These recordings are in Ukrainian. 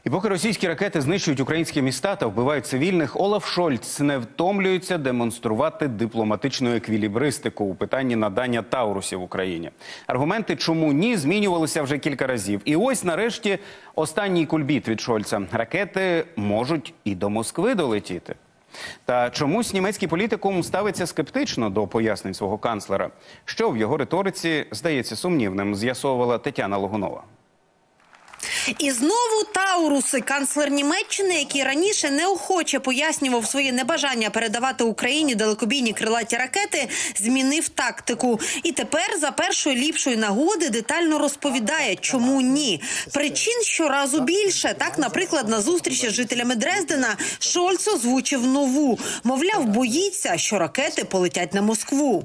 І поки російські ракети знищують українські міста та вбивають цивільних, Олаф Шольц не втомлюється демонструвати дипломатичну еквілібристику у питанні надання таурусів Україні. Аргументи «чому ні» змінювалися вже кілька разів. І ось нарешті останній кульбіт від Шольца. Ракети можуть і до Москви долетіти. Та чомусь німецький політикум ставиться скептично до пояснень свого канцлера. Що в його риториці здається сумнівним, з'ясовувала Тетяна Логунова. І знову тауруси. Канцлер Німеччини, який раніше неохоче пояснював своє небажання передавати Україні далекобійні крилаті ракети, змінив тактику. І тепер за першої ліпшої нагоди детально розповідає, чому ні. Причин щоразу більше. Так, наприклад, на зустрічі з жителями Дрездена Шольц озвучив нову. Мовляв, боїться, що ракети полетять на Москву.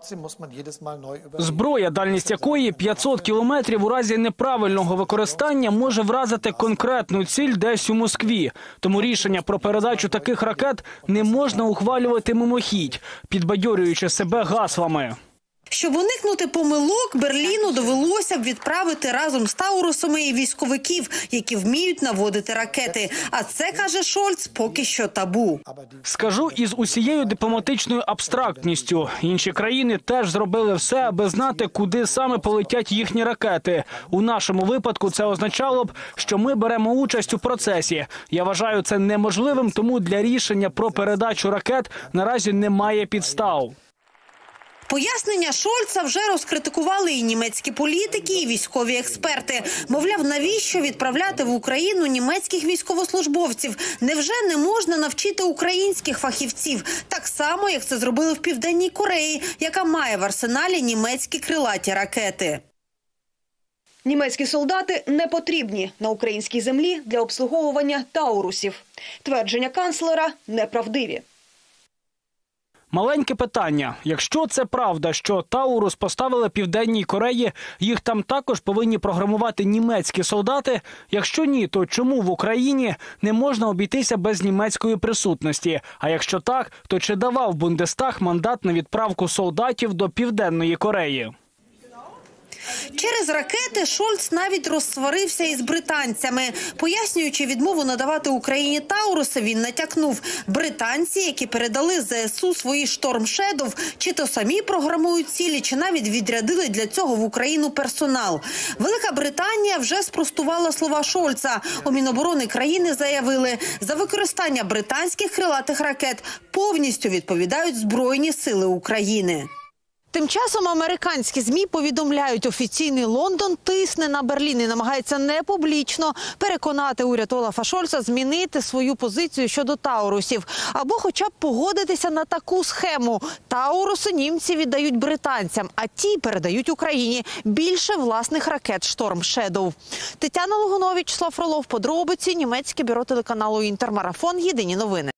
Зброя, дальність якої 500 кілометрів у разі неправильного використання може вразити конкретну ціль десь у Москві. Тому рішення про передачу таких ракет не можна ухвалювати мимохідь, підбадьорюючи себе гаслами. Щоб уникнути помилок, Берліну довелося б відправити разом з таурусами і військовиків, які вміють наводити ракети. А це, каже Шольц, поки що табу. Скажу із усією дипломатичною абстрактністю. Інші країни теж зробили все, аби знати, куди саме полетять їхні ракети. У нашому випадку це означало б, що ми беремо участь у процесі. Я вважаю це неможливим, тому для рішення про передачу ракет наразі немає підстав. Пояснення Шольца вже розкритикували і німецькі політики, і військові експерти. Мовляв, навіщо відправляти в Україну німецьких військовослужбовців? Невже не можна навчити українських фахівців? Так само, як це зробили в Південній Кореї, яка має в арсеналі німецькі крилаті ракети. Німецькі солдати не потрібні на українській землі для обслуговування таурусів. Твердження канцлера неправдиві. Маленьке питання. Якщо це правда, що таурус поставили Південній Кореї, їх там також повинні програмувати німецькі солдати? Якщо ні, то чому в Україні не можна обійтися без німецької присутності? А якщо так, то чи давав Бундестаг мандат на відправку солдатів до Південної Кореї? Через ракети Шольц навіть розсварився із британцями. Пояснюючи відмову надавати Україні тауруси, він натякнув. Британці, які передали ЗСУ свої Storm Shadow, чи то самі програмують цілі, чи навіть відрядили для цього в Україну персонал. Велика Британія вже спростувала слова Шольца. У Міноборони країни заявили, за використання британських крилатих ракет повністю відповідають Збройні сили України. Тим часом американські ЗМІ повідомляють, офіційний Лондон тисне на Берлін і намагається не публічно переконати уряд Олафа Шольца змінити свою позицію щодо таурусів. Або хоча б погодитися на таку схему. Тауруси німці віддають британцям, а ті передають Україні більше власних ракет Storm Shadow. Тетяна Логунова, Вячеслав Фролов, подробиці, німецьке бюро телеканалу «Інтермарафон», єдині новини.